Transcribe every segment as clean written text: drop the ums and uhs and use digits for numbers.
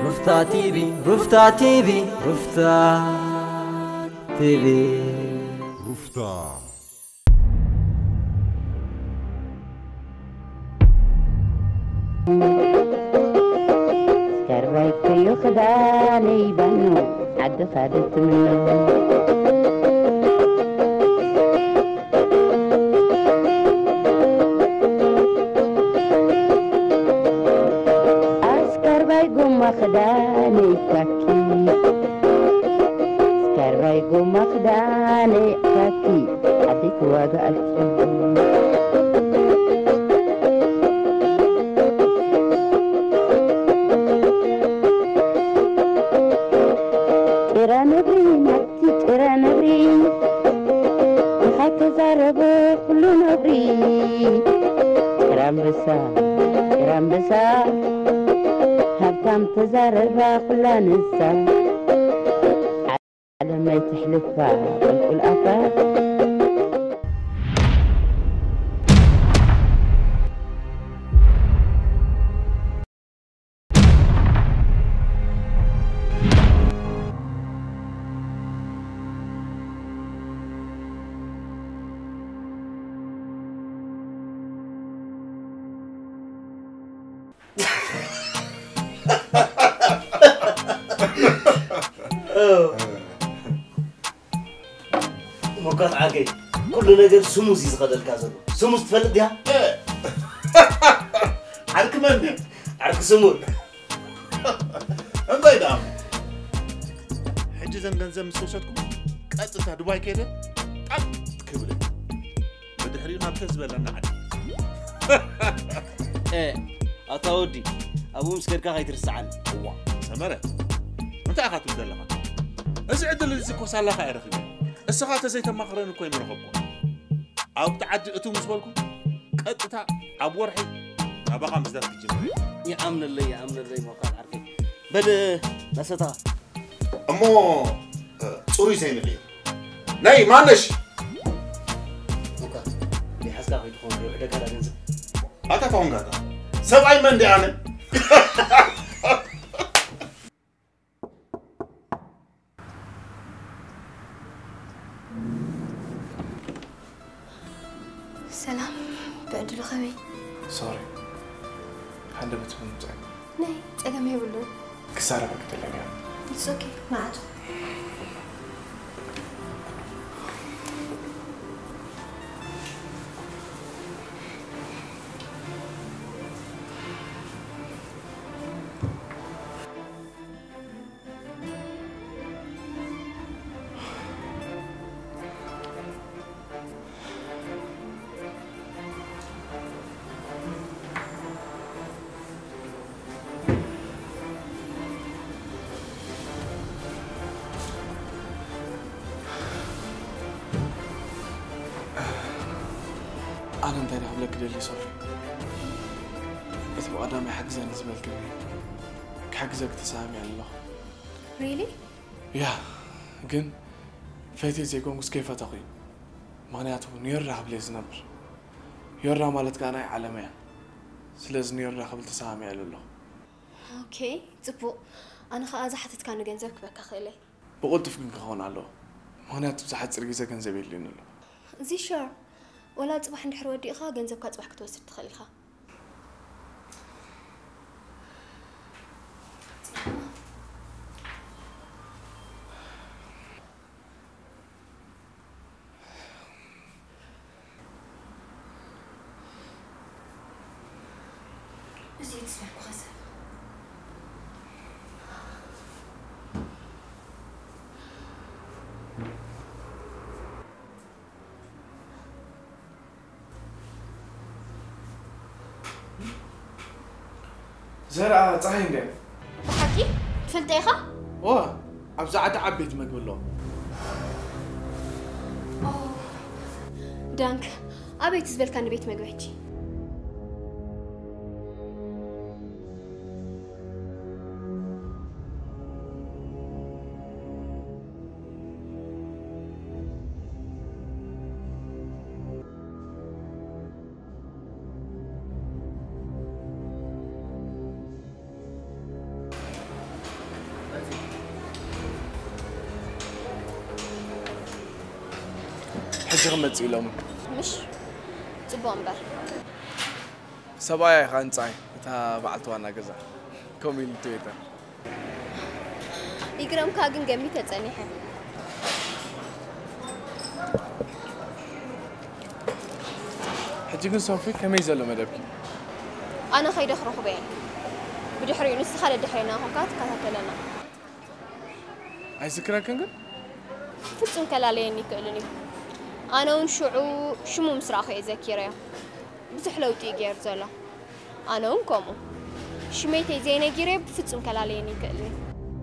رفتا تيبي رفتا تيبي رفتا تيبي رفتا كرباي كيو خداني بنو عد خدت منه أسكر باي قوم خداني كاكي أسكر باي قوم خداني كاكي عديك وقعت رامبسا هبتم تزربا كل نسا على ما تحلفها والكل أفا مقاط عاقي كل نجر سموس يزغد الكازلو سموس تفلت يا عارك من عارك سمول انت يدام حجزن ገንዘብ مسوساتكم ቀጥታ ዱባይ ከሄደ ጣጥ ክብለ በድሕሪና ተዝበለና ዓዲ አታውዲ አቡ ምስከርካ ከይትርስዓን ዋ ሰመረ انت اخذت ዘለኻ እዚ ዕድል እዚ ኮሳላኻ ይረኽብ السخات زي تماخرن كوي مرخبكم او تعدي اتو مسبلكم قطتا ابورحي ابا خمس دقائق تجمع يا امن الله ما قال عرفي بل نستا امو صوري زين غير ناي مانش اوكا لي حسكا في تكون وحده كذا ننزل اتا فون غاتا سبعي من دي انا سلام بعد الخمي سوري هذا بتمنى ناي تقامي بلو كسارة بقتل لك It's okay ما عاد أنا انتهي قبلك للي صافي إذا بقى دامي حجزة نزبل كبير كحجزك تسامي الله Really? يا جن فايتي زي كونغس كيف تقي معناته نيرة قبل يزنبر يرى مالتك أنا علمية سلز نيرة قبل تسامي الله Okay تبو أنا خلاص حطيت كانوا جنزبك بك خلي بقول تفكر كهون على معناته بصحة سرقيزة جنزبيل لين الله زي شر ولا تصبح نحر ودي إخا جنزبك تصبح كتوسط تخليها زيد اسمعك وخسر زرع صحيح جن بحكي فلت إخا واه أبزع عبيت مقبله دانك أبي تزبل كان بيت مقبحتي حجي غمت إلهم مش تبومبر سبايا خانصاي تا بعتوا أنا جزا كوميل تويتر يقرأم كاجن جمي تتصنيحه حجي كن صوفي كم يزلوا مدبكي أنا خير أخرج بين بدحري نص خالد دحرينا هكات كاتلنا عايز ذكرى كنجر فتن كلاليني كلني أنا ونشعو شمو مسراخي ذكيرة بزحلوتي غير زلا أنا ونكمو شميتي زينة غيرة بفتن كلاليني كلني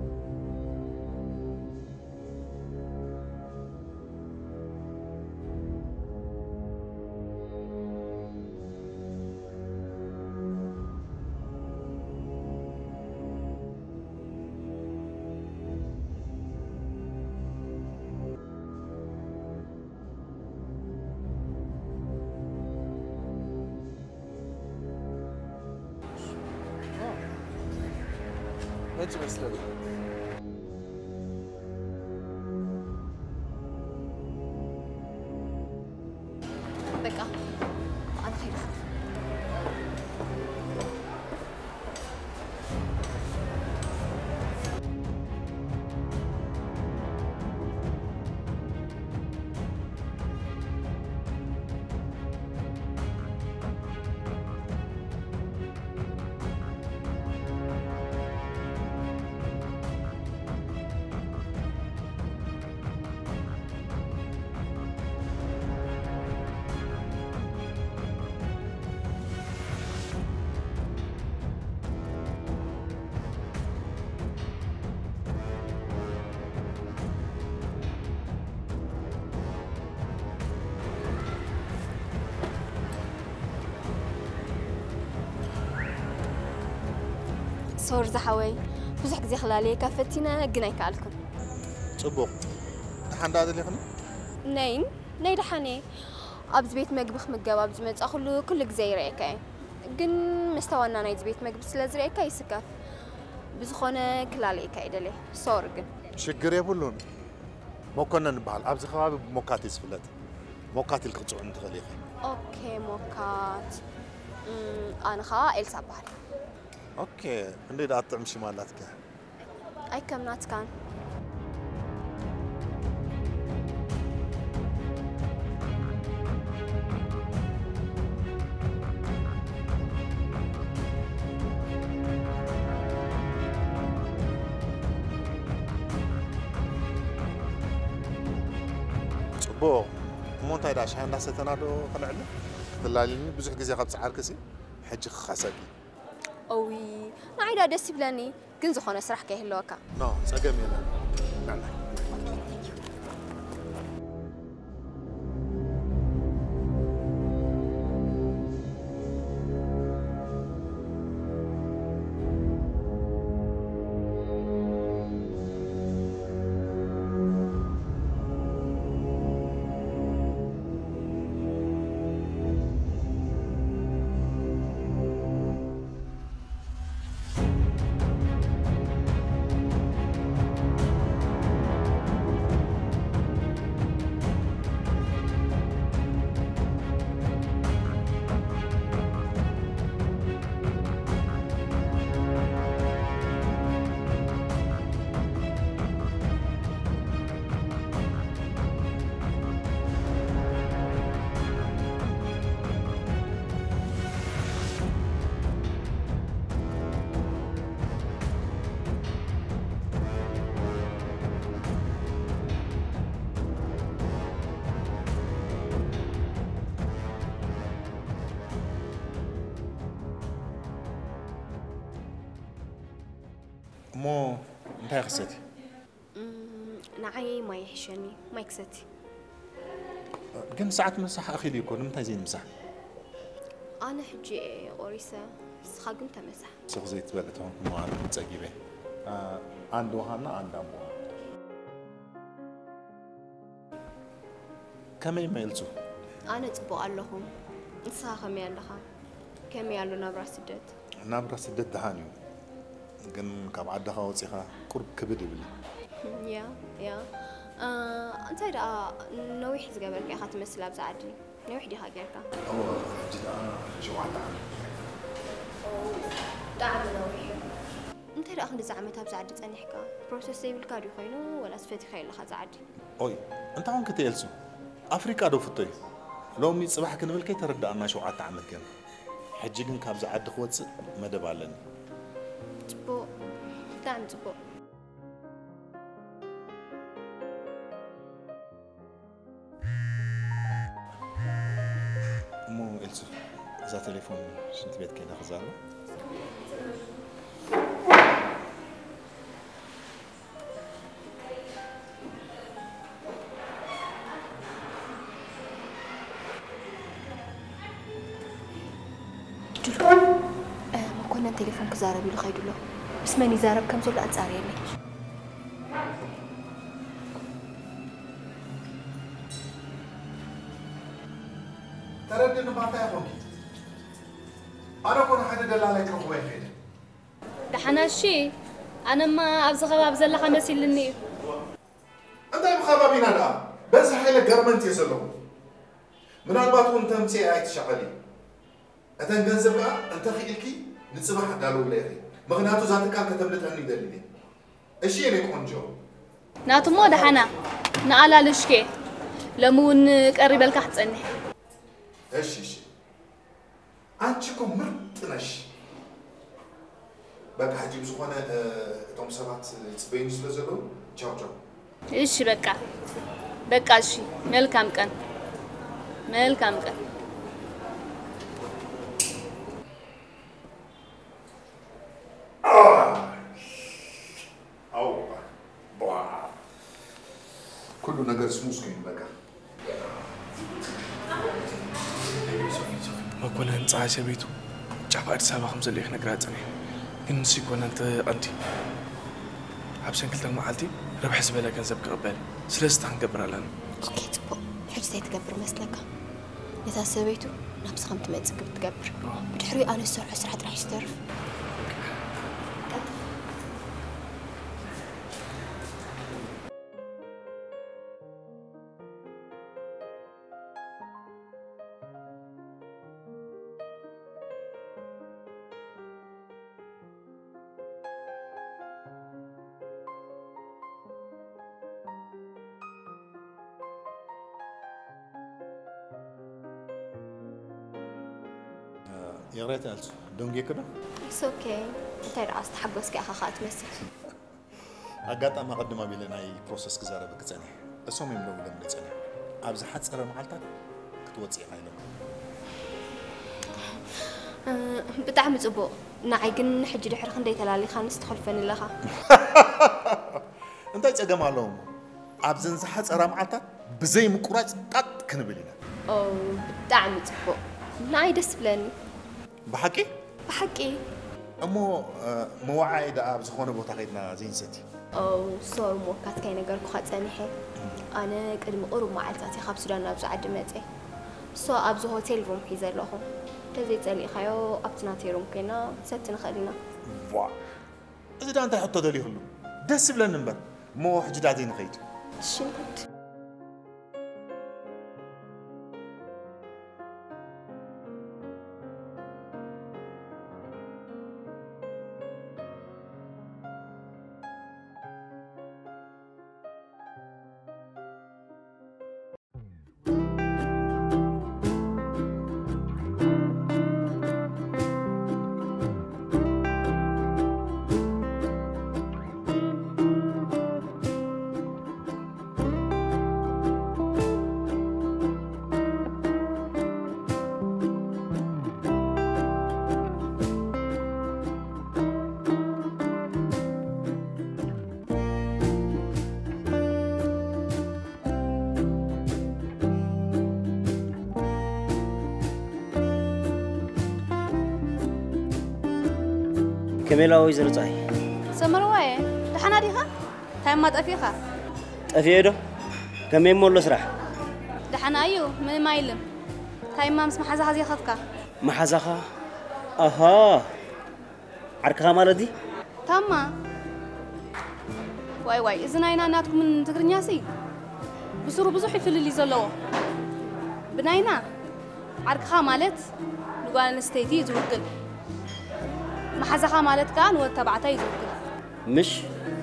هاتي بس لبن بقى أنا خير صور زحوي بزح زي خلالي كافتينا جناي كالكم صبوق دحان داد اللي خلنا نين ناي دحاني أبز بيت مجبخ مجاب أبز مت أخلو كل جزيرة كاي جن مستوانا نايز بيت مجب سلازرة كاي سكاف بزخونة كلالي كاي دلي صور جن شجر يبولون ما كنا نبحال أبز خواب موكات يسفلت موكات القطع عند خليقة أوكي موكات أنا خا إلسا بحري أوكي عندي دا أطعم شمالاتك أي كم نات كان صبوق مونتاي داش هندا ستنادو خلعنا تلاليني بزح جزي خبص عاركسي حج خسقي أوي ما عيدا دسي بلاني كنزو خونه سرح كيه اللوكا نو سقم يلا نعم مو انتهي خسيتي نعي ما يحشني ما يكستي كم ساعة مسح أخي ليكون متى زين مسح أنا حجي أوريسا سخاقم تمسح سوق زيت بلتهم مو عارف تسقيبه عنده هنا عنده أبوها كم يميلزو أنا تبو اللهم نساخم يالها كم يالو نبرة سدد نبرة سدد دهانيو كن كاب عدها وصيخة قرب كبد يبلي يا أنت إذا نويح زجبر كي أخذت مثل أبز عادي نويح دي هاجرك جد جوعت تعب نويح أنت إذا أخذت زعمتها أبز عادي تاني حكا بروسيس سيف الكاريو خينو ولا سفتي خيل أخذ عادي أوي أنت هون كتيلسو أفريقيا دو فتوي لو مي صباح كنقول كي ترد أنا شو عاد تعمل كم حجيجن كابز عاد خوات ما دبالن تبو تعمل تبو مو إلسو إذا تليفون شنت بيت كده خزانة ما كنا تليفون كزاربي لخيدو له بس ماني زارب كم زول أنصار يلي تردد ما تعرفون أنا كون حد دلالك روحي خير دحنا شي أنا ما أبزغ أبزل خمسة للنير أنت يا مخابرين هذا بس حيل جرمنت يزلهم من الباطون تمسي عيت شغلي أتن جنزب أنت خيلكي نتصبح قالوا لي مغناتو ذاتك كتبت عني دليلي إيش يعني كونجو ناتو ما دحنا نقلا لشكي لمون قريب لك حتصني إيش أنتكم مرتنش بقى حجيب زخانة توم سبات تبين سلزلو جاو إيش بقى شي ملكام كان أو بوا كله نجار سموس كين بقى ما كنا نتعايش بيتو جابت سبعة خمسة اللي إحنا قرأتني إنسي كنا أنت أنتي عبسن كلتا معلتي ربح زبالة كنزب قبل سلسة هنقبر لنا أوكي تبو حج سيتقبر مسلك إذا سويتو نفس خمت ما تسكب تقبر بتحري أنا السرعة سرعة راح يسترف يا ريت ألسو دونجي كده It's okay أنت رأس تحبس كأخا خات مسك أقاط أما قدما بيلنا أي بروسس كزارة بكتاني أسومي ملو لم نتاني أبز حد سأرى معلتك كتوتسي خايلو بتعمل أبو نعيقن حجي دحر خندي تلالي خانس تخلفني لها أنت يتأقى معلوم أبزن حد سأرى معلتك بزي مكورات قد كنبلينا أو بتعمل أبو نعي دسبلن بحكي؟ بحكي أمو موعي دا أبز خونه بوتاقيدنا زين ستي أو صور موكات كاين نقركو خاطاني حي أنا قدم قرب معلتاتي خاب سودان أبز عدمتي سو أبز هوتيل روم حيزر لهم تزيد تلي خيو أبتناتي روم كينا ستنا خلينا وا إذا دا أنت حطو دلي هلو دس بلا نمبر مو حجداتي نخيد شنو كميلا ويزر طاي سمرواي دحنا ديها تاي ما طفيخا طفيدو كمين مولو سراح دحنا ايو ما يلم تاي ما مسمح حزا حزي خدكا محزخا اها عركها مالدي تاما واي اذا ناينا ناتكم من تقرنيا سي بسرو بزح يفل اللي زلوا بناينا عركها مالت نقول نستيتي زوجل ما حزخها مالت كان وتبعتي زوجل مش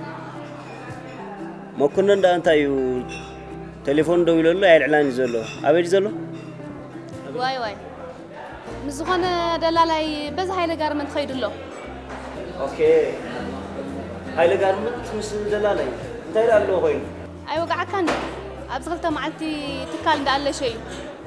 ما كنا ندا أنت يو تليفون دويل الله إعلان زلوا أبيج زلوا واي مزخنا دلالي بس هاي الجارمنت خير له أوكي هاي الجارمنت مش دلالي أنت يلا له هاي أيوة قاعد كان أبغى معلتي تكال ده شيء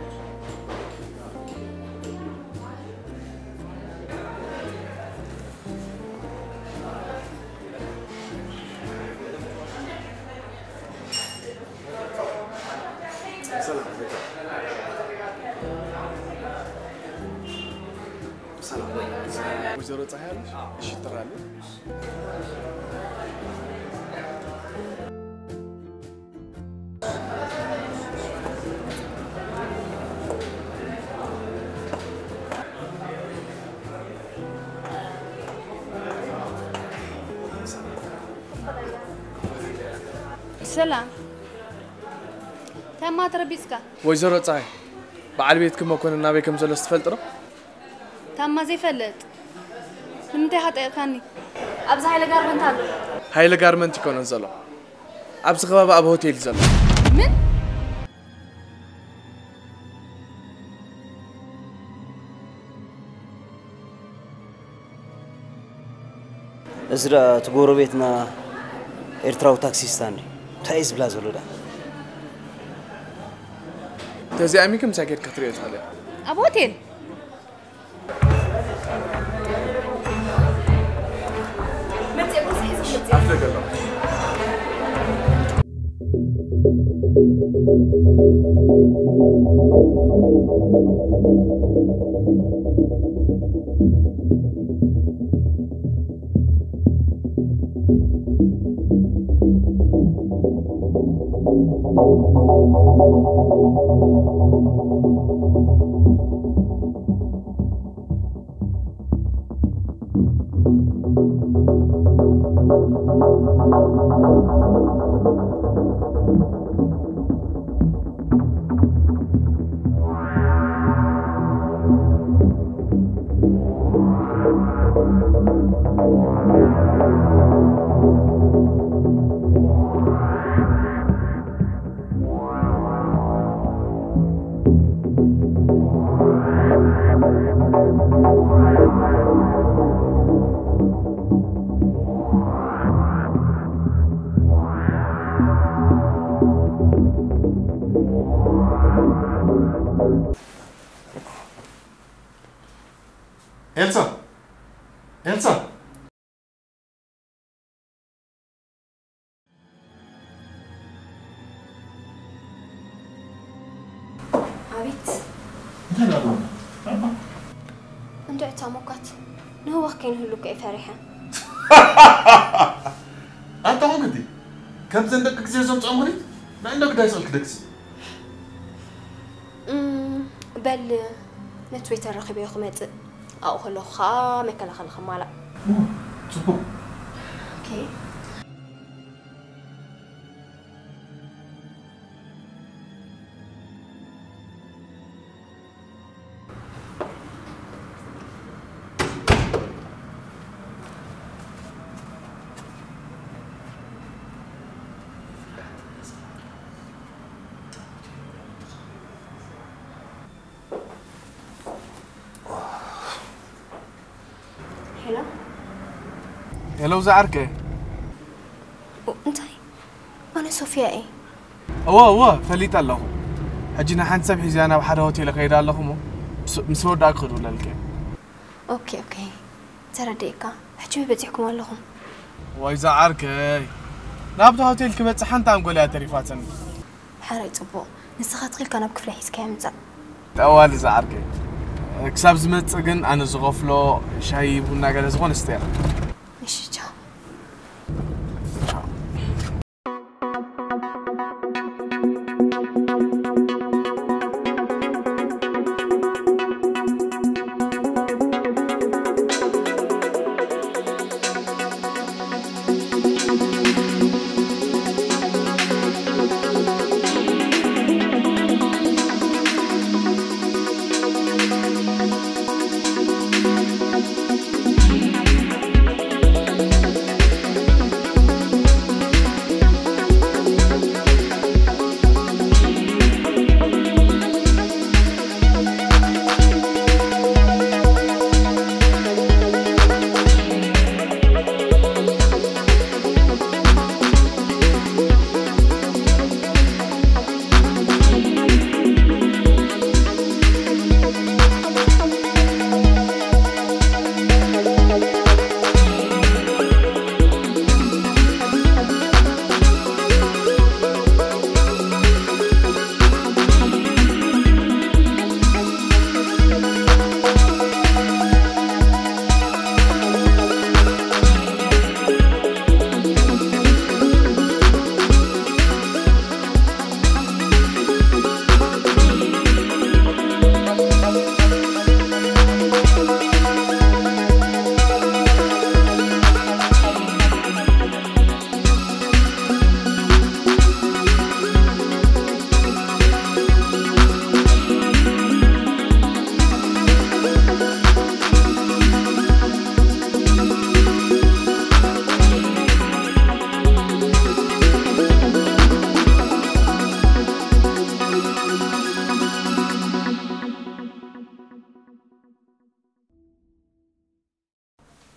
وزارة صحيح إيش ترى سلام تم ما تربيسكا وزارة صحيح بعد بيتكم أكون النبي كم زلست فلترة تم ما زي فلت لمتى حتى كاني أبز هاي الجارمنت هذا هاي الجارمنت يكون نزله أبز غباب أبو هوتيل زله من إزرا تقولوا بيتنا إرتراو تاكسي ستاني تايز بلازولو ده تزي أمي كم ساكت كتريت عليه أبو هوتيل أفلق الله إلسا عبيت لا لا لا أنت عتامكات نهو كين هلو كيف فرحة أنت هون قدي كم زندك كزي زمت عمري ما عندك دا يسألك دكس بل نتويتر رخبي يخمت أو خلو خامك لا خل خمالا شوفوا أوكي هلا هلو زعرك أنت أنا صوفيا إيه أوه فليت الله حجينا حنسب حزانا بحد هوتيل خير اللهم مسود أخذ ولا الكي أوكي ترى ديكا حجوي بتحكم لهم وإذا عرك نابت هوتيل كبت حنت عم قولها تريفاتن حري صبو نسخات خيل كان بكفل حيس كامزة أول إذا عرك كسب زمت أجن أنا زغفلو شاي بنا قال زغون استير مش جا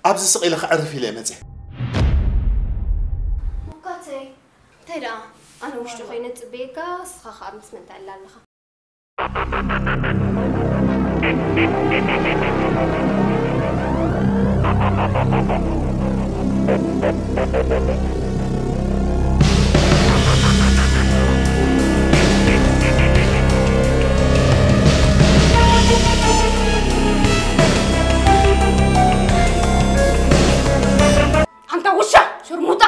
أبز سقيل خعرف لي مزح مقاتي تدا أنا وش تخينت بيكا سخاخ أمس من تعلل لها أنت وشة شرموطة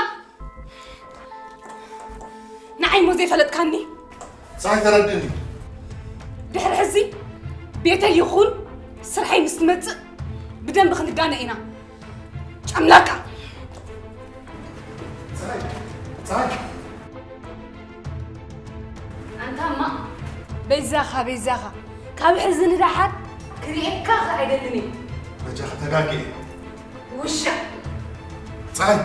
نعيم وزي فلتكني صحيح تردني دحر حزي بيتي يخون سرحي مستمتع بدن بخندقانا إنا أملاكا صحيح أنت ما بيزاخا كابي حزن دحر كريكا خايدتني رجع تقاكي وشة صحيح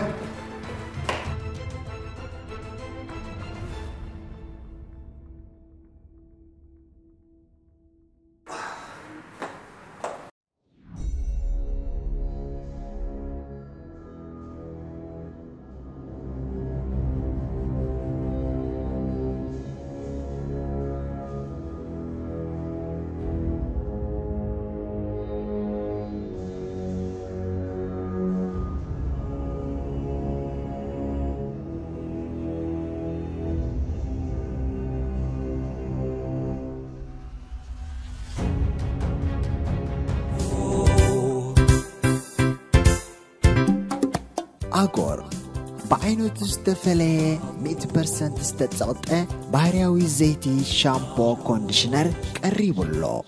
أغور بعينو تستفلي 100% استتصقطه بحرياوي زيتي شامبو كونديشنر قريب له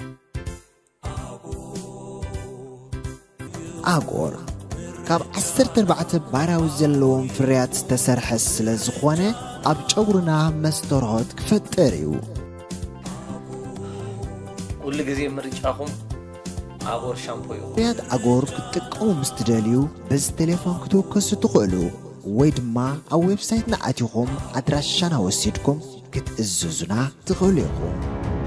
أغور كاب 14 بحرياوي زلوم فريات استسرح سلازخونه أب جورنا مسترهات كفتريو كل جزء مرجعهم أغور شامبو فريات أغور كتقوم مستدليو بس تليفون كتوكسو تقولو ويدما أو ويب سايتنا أتيهم أدراشانا وسيدكم كتأززنا تقوليكم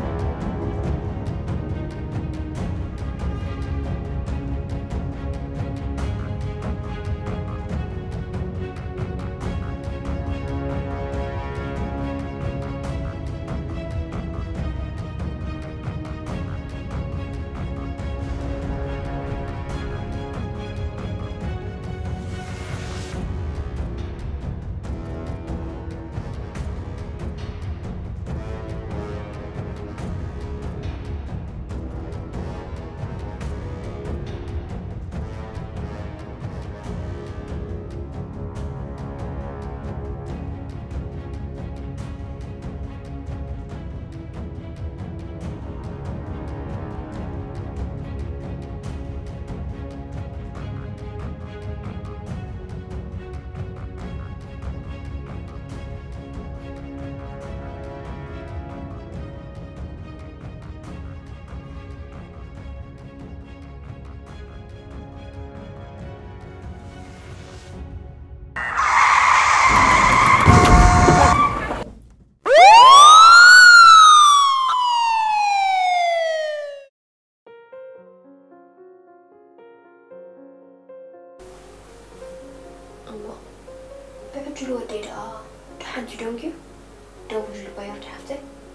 بعد الودي ده تحنج دونكي دوج البيار تحفتي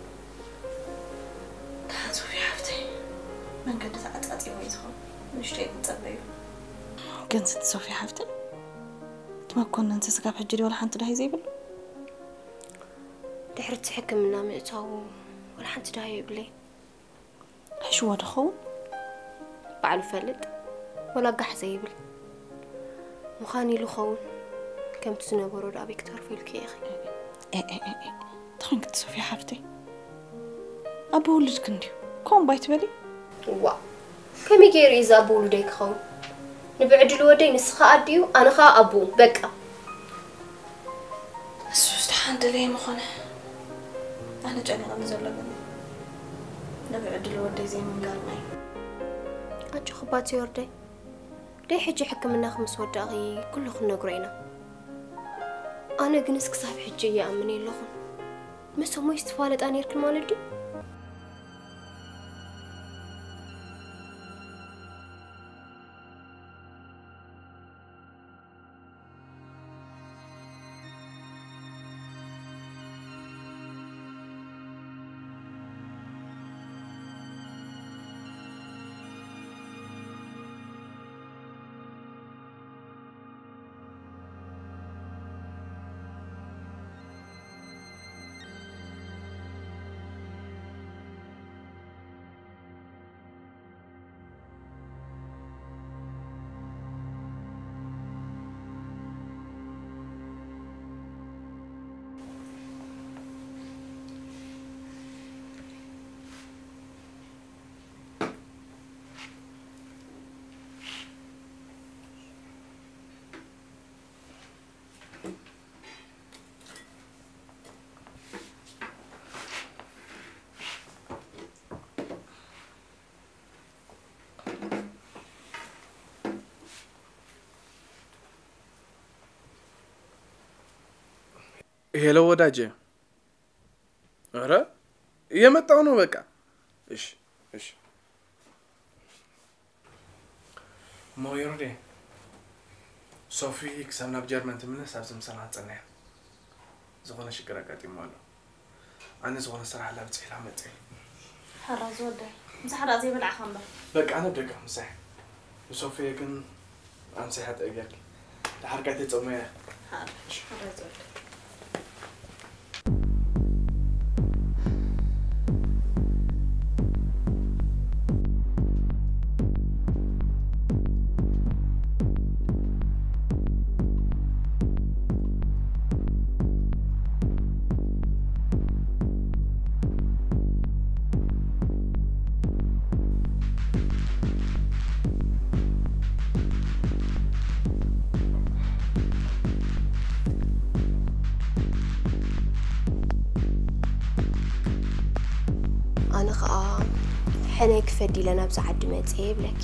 تحنزو في حفتي من قد تعطي ويزخون مشتاق نتصبيو كنت تصوفي حفتي ما كنا انت سقاب حجري ولا حنت دهي زي بل دحرت حكم منا مئتاو ولا حنت دهي يبلي حشو دخون بعلو فلد ولا قح زي بل مخاني له خون كم تسنبرو دا بيكتر في الكيخي ايه تخون كنت تصوفي حفتي أبو ولد كنديو كون بايت بلي وا كمي غير إذا أبو ولديك خون نبعد الودين نسخة أديو أنا خا أبو بقى السوس تحند لي مخونه أنا جاني غمزة ولا بني نبعد الودي زي من قال ماي أجو خباتي وردي دي حجي حكم منا 5 وداغي كله خلنا قرينا أنا جنسك صاحب حجي يا أمني اللخن مسا مو يستفالت أنا يركل مالدي إيه لو وداجي أرى يمتعونه بقى إيش ما يردي صوفي كسبنا بجرمن تمنى سابس مسرحة صنع زغنا شكرا قاتي مالو أنا زغنا صراحة لا بتسهل عمتي حرا زودة مسح رأسي بالعخمبة لك أنا بدك مسح وصوفي كن أمسح حتى أجاك لحركاتي تأمية حرا زودة أنا خا حنك فدي لنا بسعد متعب لك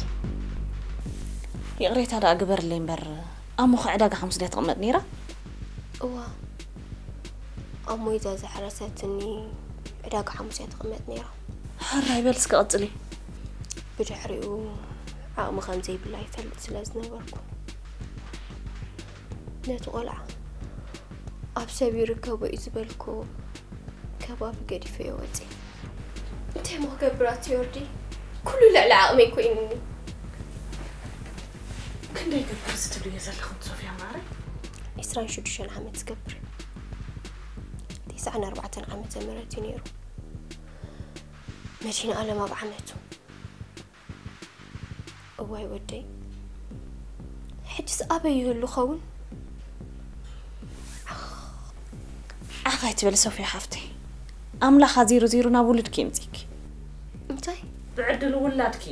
يقريت هذا أكبر اللي مبر أمو خعداق 5 دقائق تقمت نيرة أمو إذا زحرستني عداق 5 دقائق تقمت نيرة حرا يبلس قطلي بدحريو عام 5 بالله يفلت سلازنا بركو نتقلع أبسبي ركبوا إزبالكو كباب قديفة يوتي انت ما قبرات يوردي كل العلاقة ما يكوينني كنت يقبر ستبلي يزال خمت صوفيا ماري إسران شدشان عمت تقبر 4 عمت مرتين يرو ماشينا أنا ما بعمته أواي ودي حجز أبي يهلو خون أخايت بلا صوفيا حفتي أملا 0 نابولد كيمتيك انتي بعدلو ولادكي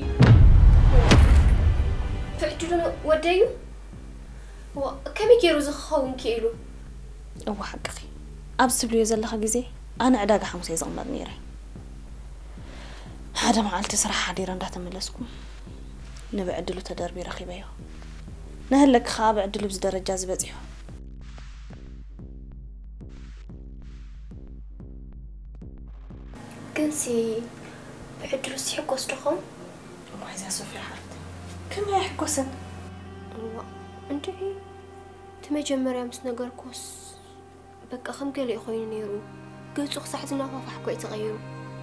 بعدلو وديو كم يكيرو زخون كيلو هو حقي أبسبلو يزلخ جزي أنا عداق 5 يزغمر نيري هذا معلتي صراحة حديرا دا تملسكم نبعدلو تدربي رخيبيو نهلك خاب عدلو بزدرجة زبزيو كنسي بعدلو سيحكوس تخون وعايزة صوفيا حالتي كم يحكوسن انتي تمجمر يامس نقر كوس بقى خم قال يخوين نيرو قلت صحتنا فافح كوي تغيروا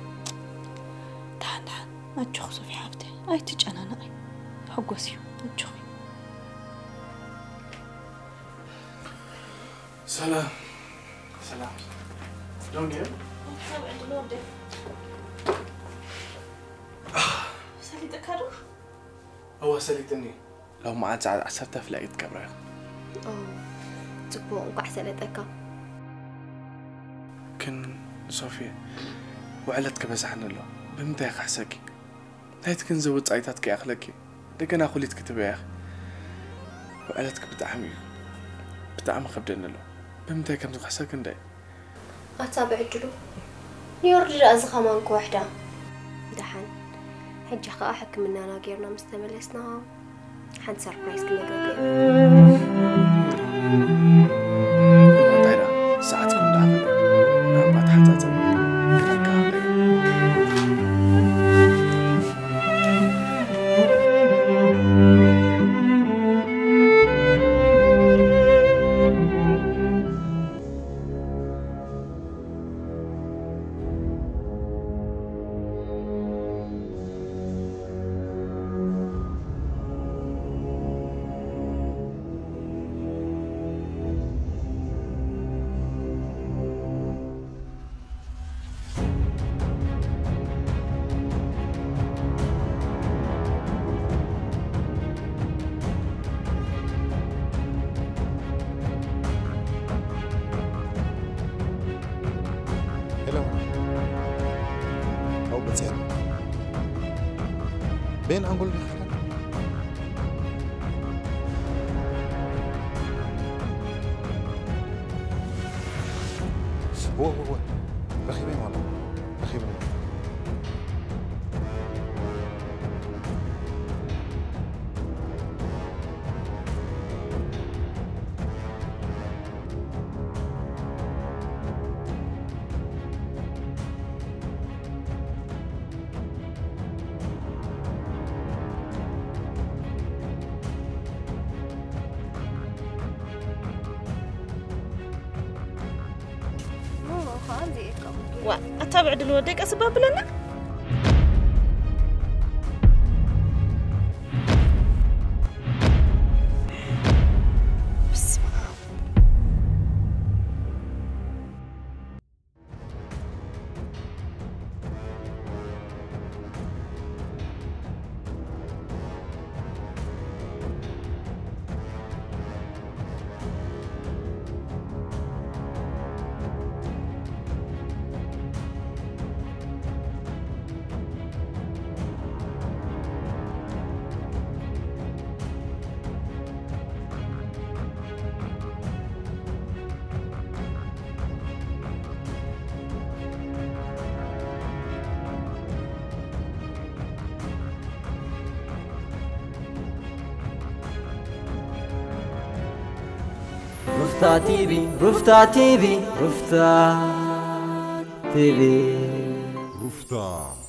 تعال ما تشوخ صوفيا حالتي اي تج انا ناي حقوسيو ما تشوخي سلام دون جيم سليتك هذا؟ هو سليتني لو ما عاد 10 فلاقيت كبره تبغى انقع سليتك كن صوفيا وعلتك بزحنا له بمتى خحسكي هاي تكن زود عيتاتك يا اخلكي دقنا خليت كتب يا اخي وعلتك بتعمي خبدنا له بمتى كم تخحسك نداي أتابع الجلو يورجي أزخا مانكو وحدة دحن حجي خا أحكي مننا أنا غيرنا مستملسنا حن سربرايز كنا قاقين طيرا ساعتكم داخل بعد حتى تزمين بين أنقول بخير هو بخيبين والله بخيبين زيكم وأتابع دلودك أسباب لنا رفتا تيبي رفتا تيبي رفتا تيبي رفتا